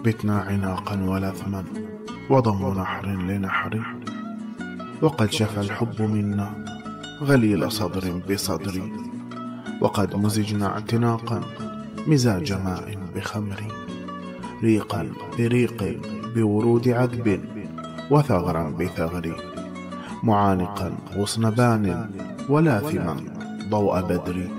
بتنا عناقا ولثما وضم نحر لنحر، وقد شفى الحب منا غليل صدر بصدري، وقد مزجنا اعتناقا مزاج ماء بخمر، ريقا بريق بورود عذب وثغرا بثغر، معانقا غصن بان ولاثما ضوء بدر،